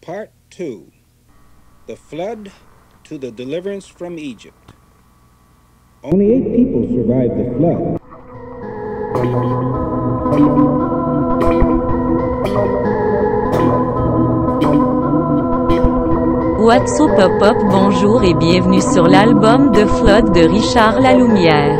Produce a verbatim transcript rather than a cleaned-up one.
Part two, The Flood to the Deliverance from Egypt. Only eight people survived the flood. What's up pop up, bonjour et bienvenue sur l'album The Flood de Richard Lalumière.